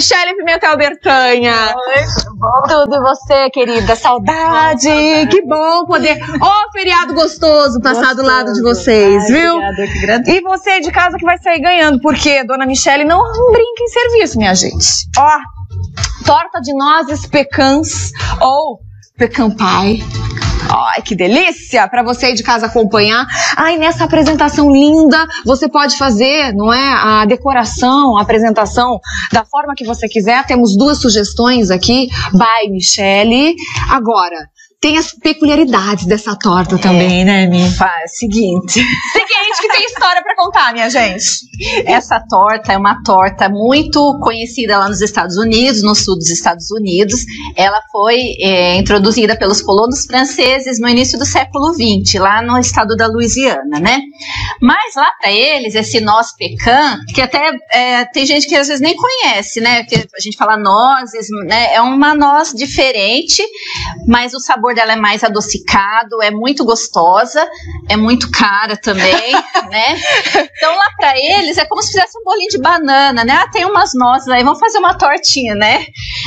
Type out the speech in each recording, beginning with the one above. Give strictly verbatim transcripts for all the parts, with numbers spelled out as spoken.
Michele Pimentel Bertanha. Oi, bom tudo, e você, querida? Saudade. Ai, que bom poder. Ó, oh, feriado gostoso passar do lado de vocês, Ai, viu? Obrigada, que grande. E você de casa que vai sair ganhando, porque dona Michele não brinca em serviço, minha gente. Ó, torta de nozes pecãs ou pecan pie. Ai, que delícia para você aí de casa acompanhar. Ai, nessa apresentação linda, você pode fazer, não é? A decoração, a apresentação da forma que você quiser. Temos duas sugestões aqui, by Michele. Agora, tem as peculiaridades dessa torta é, também, né, Mi? Faz, seguinte. Seguinte, que tem história pra contar, minha gente. Essa torta é uma torta muito conhecida lá nos Estados Unidos, no sul dos Estados Unidos. Ela foi é, introduzida pelos colonos franceses no início do século vinte, lá no estado da Louisiana, né? Mas lá pra eles, esse noz pecan, que até é, tem gente que às vezes nem conhece, né? Que a gente fala nozes, né? É uma noz diferente, mas o sabor dela é mais adocicado, é muito gostosa, é muito cara também, né? Então lá pra eles é como se fizesse um bolinho de banana, né? Ah, tem umas nozes aí, vamos fazer uma tortinha, né?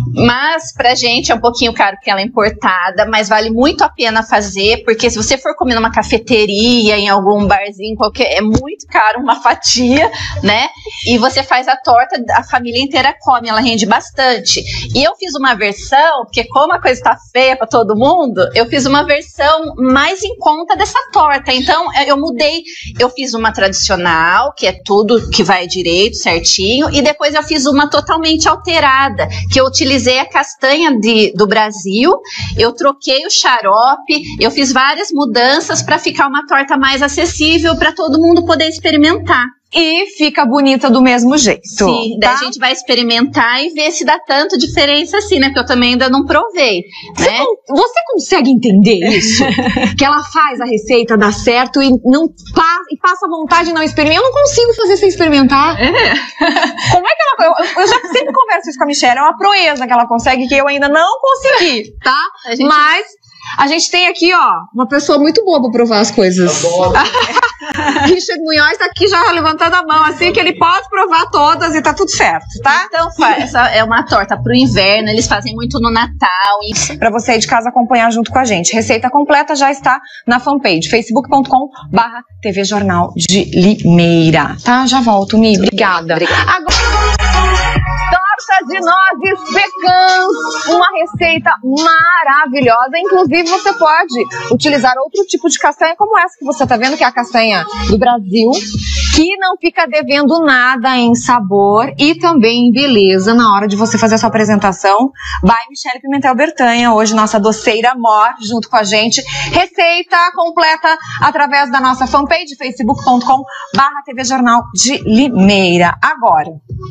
Mas pra gente é um pouquinho caro porque ela é importada, mas vale muito a pena fazer, porque se você for comer numa cafeteria, em algum barzinho qualquer, é muito caro uma fatia, né? E você faz a torta, a família inteira come, ela rende bastante. E eu fiz uma versão, porque como a coisa tá feia pra todo mundo, eu fiz uma versão mais em conta dessa torta. Então eu mudei, eu fiz uma tradicional, que é tudo que vai direito, certinho, e depois eu fiz uma totalmente alterada, que eu utilizei a castanha de, do Brasil, eu troquei o xarope, eu fiz várias mudanças para ficar uma torta mais acessível para todo mundo poder experimentar. E fica bonita do mesmo jeito. Sim, tá? daí a gente vai experimentar e ver se dá tanta diferença assim, né? Porque eu também ainda não provei, você, né? Você consegue entender isso? Que ela faz a receita dar certo e não pa e passa vontade de não experimentar. Eu não consigo fazer sem experimentar. É. Como é que ela... Eu, eu já sempre converso isso com a Michele, é uma proeza que ela consegue que eu ainda não consegui, tá? A gente... Mas... A gente tem aqui, ó, uma pessoa muito boa pra provar as coisas. Richard Munhoz tá aqui já levantando a mão, assim, que ele pode provar todas e tá tudo certo, tá? Então, essa é uma torta pro inverno, eles fazem muito no Natal. Isso. Pra você aí de casa acompanhar junto com a gente. Receita completa já está na fanpage, facebook ponto com barra T V Jornal de Limeira. Tá? Já volto, Mi. Obrigada. Obrigada. Agora... Torta de nozes pecãs, uma receita maravilhosa. Inclusive, você pode utilizar outro tipo de castanha como essa que você tá vendo, que é a castanha do Brasil, que não fica devendo nada em sabor e também em beleza na hora de você fazer a sua apresentação. By Michele Pimentel Bertanha, hoje nossa doceira mor, junto com a gente. Receita completa através da nossa fanpage, facebook ponto com barra T V Jornal de Limeira. Agora,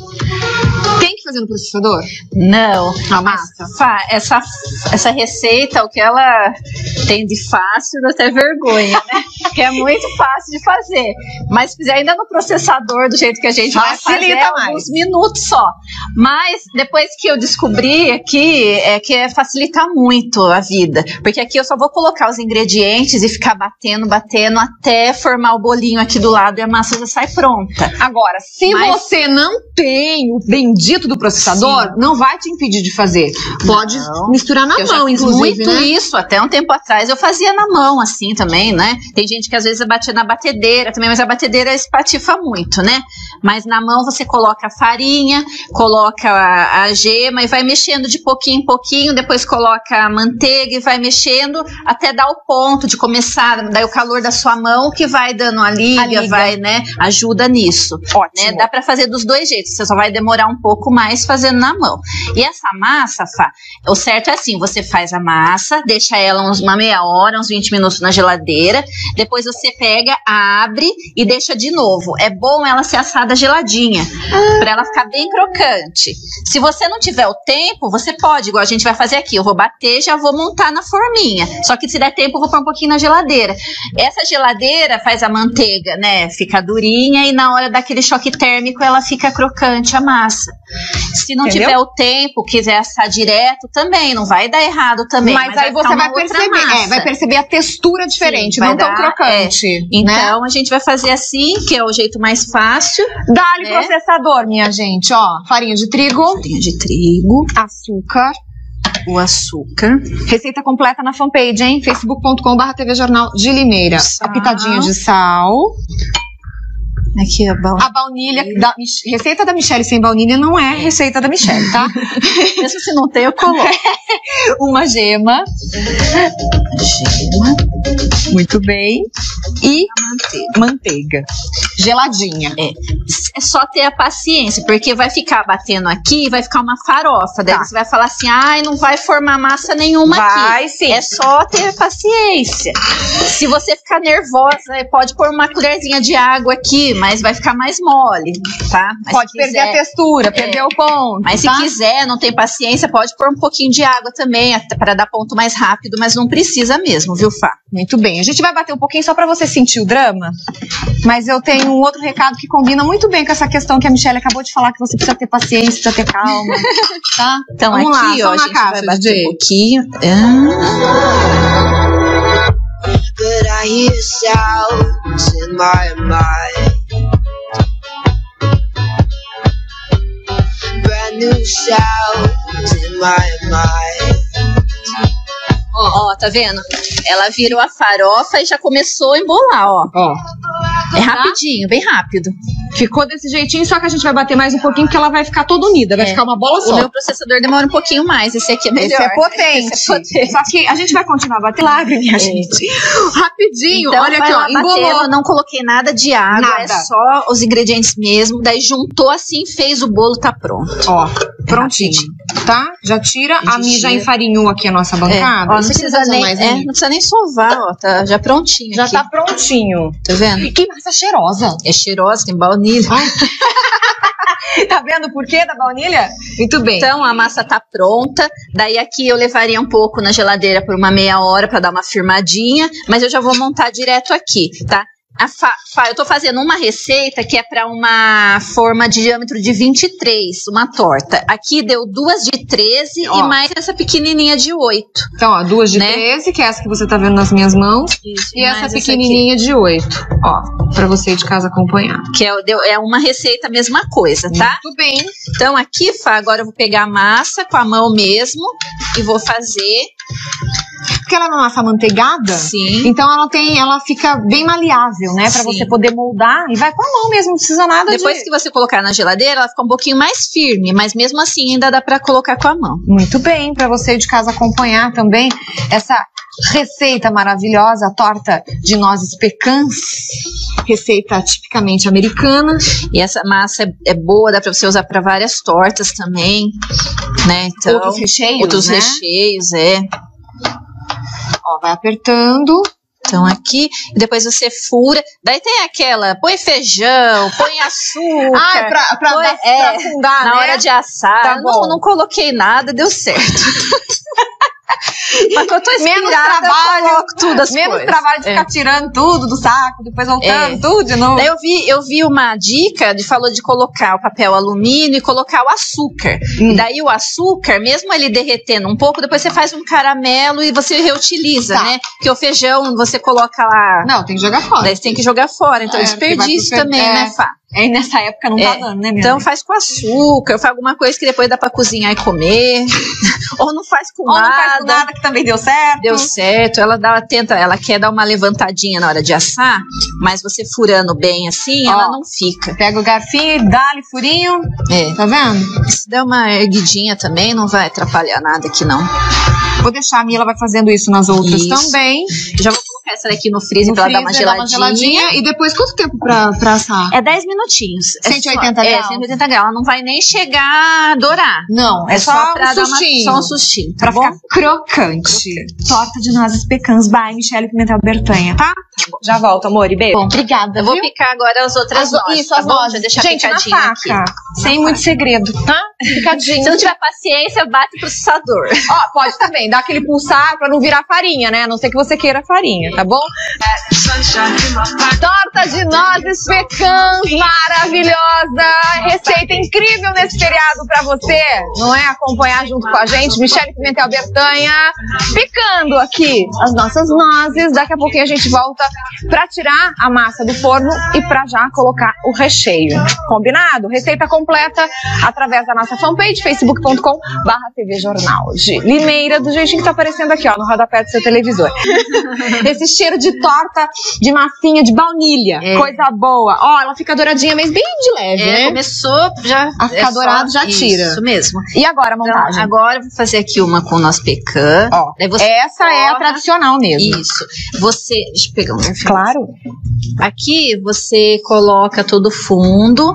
tem que fazer no processador? Não. A massa? Essa, essa receita, o que ela tem de fácil, dá até vergonha, né? Que é muito fácil de fazer. Mas se fizer ainda no processador, do jeito que a gente facilita vai fazer, mais. Alguns minutos só. Mas depois que eu descobri aqui, é que é facilitar muito a vida. Porque aqui eu só vou colocar os ingredientes e ficar batendo, batendo, até formar o bolinho aqui do lado e a massa já sai pronta. Agora, se Mas... você não tem o bendito do processador, Sim. não vai te impedir de fazer. Pode não. misturar na eu mão, já fiz inclusive, muito né? isso. Até um tempo atrás eu fazia na mão, assim, também, né? Tem gente que às vezes batia na batedeira também, mas a batedeira espatifa muito, né? Mas na mão você coloca a farinha, coloca a, a gema e vai mexendo de pouquinho em pouquinho, depois coloca a manteiga e vai mexendo até dar o ponto de começar, daí o calor da sua mão que vai dando a liga, a liga. vai, né? Ajuda nisso. Ótimo. Né? Dá pra fazer dos dois jeitos, você só vai demorar um pouco mais fazendo na mão. E essa massa, Fá, o certo é assim, você faz a massa, deixa ela uns, uma meia hora, uns vinte minutos na geladeira, depois você pega, abre e deixa de novo. É bom ela ser assada geladinha, ah. pra ela ficar bem crocante. Se você não tiver o tempo, você pode, igual a gente vai fazer aqui, eu vou bater, já vou montar na forminha. Só que se der tempo, eu vou pôr um pouquinho na geladeira. Essa geladeira faz a manteiga, né, ficar durinha e na hora daquele choque térmico ela fica crocante, a massa. Se não Entendeu? tiver o tempo, quiser assar direto, também, não vai dar errado também. Mas, mas aí você vai perceber, é, vai perceber a textura diferente, Sim, não vai tão dar, crocante. É. Então, a gente vai fazer assim, que é o jeito mais fácil. Dá-lhe né? processador, minha gente, ó. Farinha de trigo. Farinha de trigo. Açúcar. O açúcar. Receita completa na fanpage, hein? facebook ponto com barra T V Jornal de Limeira. Sal. A pitadinha de sal. Aqui a baunilha. A baunilha. Da, receita da Michelle sem baunilha não é receita da Michelle, tá? Mesmo se não tem, eu coloco. Uma gema. Gema. Muito bem. E Manteiga. manteiga. Geladinha. É. É só ter a paciência, porque vai ficar batendo aqui e vai ficar uma farofa. Daí Tá. você vai falar assim, ai, não vai formar massa nenhuma aqui. Vai sim. É só ter paciência. Se você ficar nervosa, pode pôr uma colherzinha de água aqui, mas vai ficar mais mole, tá? Mas Pode se perder quiser- a textura, perder o ponto. Mas se tá? quiser, não tem paciência, pode pôr um pouquinho de água também, para dar ponto mais rápido, mas não precisa mesmo, viu, Fá? Muito bem. A gente vai bater um pouquinho só pra você sentir o drama, mas eu tenho um outro recado que combina muito bem com essa questão que a Michelle acabou de falar, que você precisa ter paciência, precisa ter calma, tá? Então Vamos aqui, lá, ó, a só na gente caixa, vai bater D J. um pouquinho. Ah. But I hear sounds in my mind. Brand new sounds in my mind. Ó, ó, tá vendo? Ela virou a farofa e já começou a embolar, ó. Ó, É rapidinho, bem rápido. ficou desse jeitinho, só que a gente vai bater mais um pouquinho, porque ela vai ficar toda unida, vai É. ficar uma bola O só. meu processador demora um pouquinho mais, esse aqui é melhor. Esse é potente. Esse é potente. Só que a gente vai continuar batendo milagre, minha gente. Rapidinho, Então, olha vai aqui, ó, lá batendo, embolou. eu não coloquei nada de água, Nada. é só os ingredientes mesmo. Daí juntou assim, fez o bolo, tá pronto. Ó, prontinho, tá? Já tira. A A Mi gente já tira. enfarinhou aqui a nossa É. bancada. Ó, não precisa nem, mais, é, né? não precisa nem sovar, ó, tá já prontinho Já aqui. tá prontinho. Tá vendo? Que massa cheirosa. É cheirosa, tem baunilha. Tá vendo o porquê da baunilha? Muito bem. Então a massa tá pronta. Daí aqui eu levaria um pouco na geladeira por uma meia hora pra dar uma firmadinha, mas eu já vou montar direto aqui, tá? A fa fa eu tô fazendo uma receita que é para uma forma de diâmetro de vinte e três, uma torta. Aqui deu duas de treze Ó. e mais essa pequenininha de oito. Então, ó, duas de Né? treze, que é essa que você tá vendo nas minhas mãos. Isso, E essa pequenininha de oito. Ó, pra você de casa acompanhar. que é, deu- é uma receita, mesma coisa, tá? Muito bem. Então aqui, Fá, agora eu vou pegar a massa com a mão mesmo e vou fazer. Porque ela é uma massa amanteigada. Sim. Então ela tem, ela fica bem maleável, né? Pra Sim. você poder moldar. E vai com a mão mesmo, não precisa nada Depois de... que você colocar na geladeira, ela fica um pouquinho mais firme, mas mesmo assim ainda dá pra colocar com a mão. Muito bem, pra você de casa acompanhar também essa receita maravilhosa, a torta de nozes pecãs. Receita tipicamente americana. E essa massa é, é boa, dá pra você usar pra várias tortas também, né? Então, Outros recheios, outros né? recheios, é. Ó, vai apertando. Então aqui, e depois você fura. Daí tem aquela, põe feijão, põe açúcar. Ah, é pra, pra, põe- dar- é, pra afundar, na né? hora de assar. Tá Eu bom. não, não coloquei nada, deu certo. Mas quando eu tô Menos inspirada, trabalho, eu coloco tudo as Menos coisas. trabalho de É. ficar tirando tudo do saco, depois voltando É. tudo de novo. Daí eu vi, eu vi uma dica de falou de colocar o papel alumínio e colocar o açúcar. Hum. E daí o açúcar, mesmo ele derretendo um pouco, depois você faz um caramelo e você reutiliza, Tá. né? Porque o feijão você coloca lá, Não, tem que jogar fora. daí você tem que jogar fora. Então É, desperdício porque vai pro fer- também, é. né, Fá? É, nessa época não tá É. dando, né, minha Então mãe? faz com açúcar, faz alguma coisa que depois dá pra cozinhar e comer. Ou não faz com Ou não nada. faz com nada que também deu certo. Deu certo, ela dá, tenta, ela quer dar uma levantadinha na hora de assar, mas você furando bem assim, Ó. ela não fica. Pega o garfinho e dá-lhe furinho. É. Tá vendo? Se der uma erguidinha também, não vai atrapalhar nada aqui não. Vou deixar a Mila vai fazendo isso nas outras Isso. também. Já vou colocar essa daqui no freezer No pra ela dar uma freezer, dá geladinha. E depois quanto tempo pra, pra assar? É dez minutinhos. É cento e oitenta só- graus? É, cento e oitenta graus. Ela não vai nem chegar a dourar. Não, É, só, pra um dar sustinho. uma, só um sustinho, tá Pra bom? ficar crocante. Torta de nozes pecãs by Michelle Pimentel Bertanha, tá? Já volto, amor, e beijo. Bom, Obrigada, Eu vou viu? picar agora as outras As- nozes, isso, tá as bom? nozes. Deixa eu deixar Gente, na picadinho faca. aqui. Sem muito segredo, tá? Picadinho. Se não tiver paciência, bate pro processador. Ó, pode também dar aquele pulsar pra não virar farinha, né? A não ser que você queira farinha. tá bom? Torta de nozes pecãs, maravilhosa! Receita incrível nesse feriado pra você, não é? Acompanhar junto com a gente, Michele Pimentel Bertanha, picando aqui as nossas nozes. Daqui a pouquinho a gente volta pra tirar a massa do forno e pra já colocar o recheio. Combinado? Receita completa através da nossa fanpage, facebook ponto com barra T V Jornal de Limeira, do jeitinho que tá aparecendo aqui, ó, no rodapé do seu televisor. Esse cheiro de torta, de massinha, de baunilha, é. Coisa boa. Ó, ela fica douradinha, mas bem de leve, é, né? Começou, já... A ficar é dourado, já tira. Isso mesmo. E agora a montagem? Então, agora eu vou fazer aqui uma com o nosso pecan. Ó, essa coloca... é a tradicional mesmo. Isso. Você... Deixa eu pegar um... Claro. Aqui você coloca todo o fundo.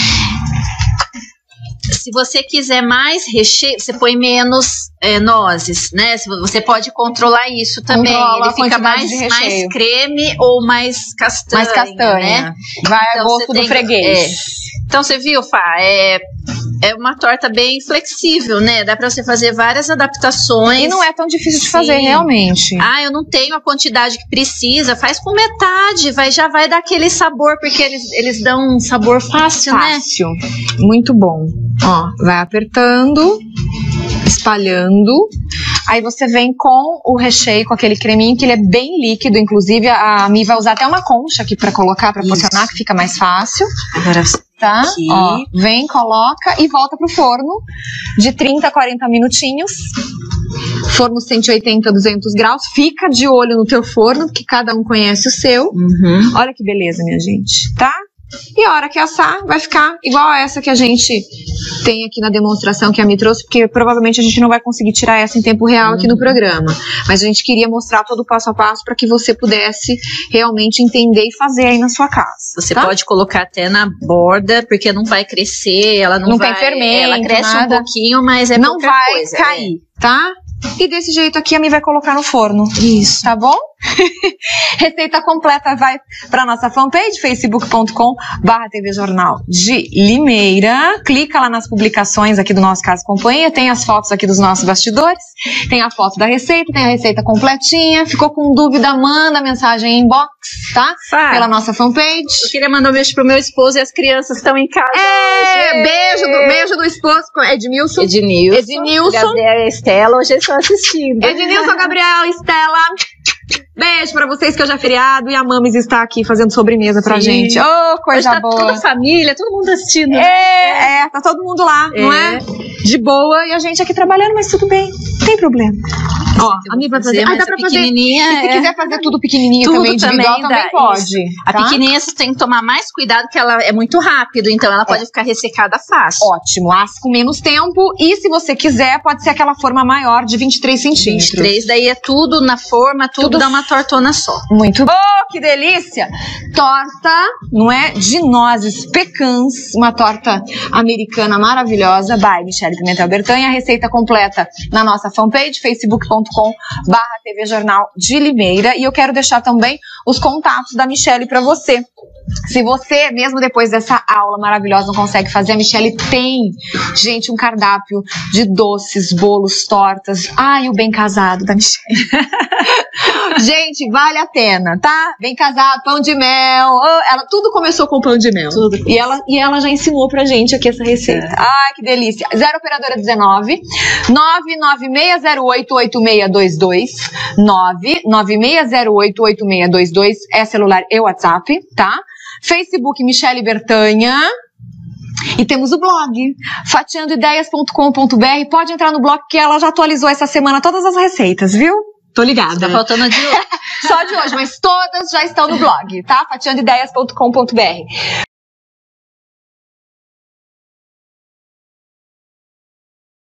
Se você quiser mais recheio, você põe menos é, nozes, né? Você pode controlar isso também. Controla. Ele fica mais, mais creme ou mais castanha. Mais castanha. Né? Vai então, a gosto do freguês. É. Então você viu, Fá? É, é uma torta bem flexível, né? Dá pra você fazer várias adaptações. E não é tão difícil Sim. de fazer, realmente. Ah, eu não tenho a quantidade que precisa. Faz com metade, vai, já vai dar aquele sabor, porque eles, eles dão um sabor fácil, né? Fácil. Muito bom. Ó, vai apertando, espalhando. Aí você vem com o recheio, com aquele creminho, que ele é bem líquido. Inclusive, a Mi vai usar até uma concha aqui pra colocar, pra porcionar, que fica mais fácil. Agora tá? Aqui. Ó, vem, coloca e volta pro forno de trinta a quarenta minutinhos. Forno cento e oitenta, duzentos graus. Fica de olho no teu forno, porque cada um conhece o seu. Uhum. Olha que beleza, minha gente, tá? E a hora que assar, vai ficar igual a essa que a gente tem aqui na demonstração que a Mi trouxe, porque provavelmente a gente não vai conseguir tirar essa em tempo real aqui no programa. Mas a gente queria mostrar todo o passo a passo para que você pudesse realmente entender e fazer aí na sua casa. Você tá? pode colocar até na borda, porque não vai crescer, ela não, não vai... tem fermento, ela cresce nada. um pouquinho, mas é não pouca vai coisa, cair, é. Tá? E desse jeito aqui a Mi vai colocar no forno. Isso. Tá bom? Receita completa vai para nossa fanpage, facebook ponto com barra T V Jornal de Limeira. Clica lá nas publicações aqui do nosso Casa Companhia. Tem as fotos aqui dos nossos bastidores. Tem a foto da receita, tem a receita completinha. Ficou com dúvida, manda mensagem em inbox, tá? Faz. Pela nossa fanpage. Eu queria mandar um beijo pro meu esposo e as crianças que estão em casa. É, hoje. beijo do, beijo do esposo, Edmilson. Ednilson. Ednilson. Gabriel e Estela, hoje eles estão assistindo. Ednilson, Gabriel, Estela. Beijo pra vocês que hoje é feriado e a Mames está aqui fazendo sobremesa pra Sim. gente. Ô, oh, coisa tá boa. Toda a família, todo mundo assistindo. É, né? é, tá todo mundo lá, é. não é? De boa e a gente aqui trabalhando, mas tudo bem, não tem problema. Ó, a Mi vai fazer, ah, dá pra fazer. Pequenininha, e se é. quiser fazer tudo pequenininho tudo também, individual, também, também pode. A tá? pequenininha você tem que tomar mais cuidado, que ela é muito rápido, então ela pode é. ficar ressecada fácil. Ótimo, assa com menos tempo e se você quiser, pode ser aquela forma maior de vinte e três centímetros. vinte e três, daí é tudo na forma, tudo, tudo dá uma tortona só. Muito bom, oh, que delícia! Torta, não é? De nozes pecãs, uma torta americana maravilhosa, by Michele Pimentel Bertanha. A receita completa na nossa fanpage, facebook ponto com barra T V Jornal de Limeira. E eu quero deixar também os contatos da Michele para você. Se você, mesmo depois dessa aula maravilhosa, não consegue fazer, a Michele tem, gente, um cardápio de doces, bolos, tortas. Ai, o bem casado da Michele. Gente, vale a pena, tá? Bem casado, pão de mel. Oh, ela, tudo começou com pão de mel. Tudo. E ela, e ela já ensinou pra gente aqui essa receita. É. Ai, que delícia. zero operadora dezenove, nove nove seis zero oito oito seis dois dois, nove nove seis zero oito oito seis dois dois, é celular e WhatsApp, tá? Facebook Michele Bertanha. E temos o blog, fatiando ideias ponto com ponto br. Pode entrar no blog que ela já atualizou essa semana todas as receitas, viu? Tô ligada. Tá faltando a de hoje. Só de hoje, mas todas já estão no blog, tá? fatiando ideias ponto com ponto br.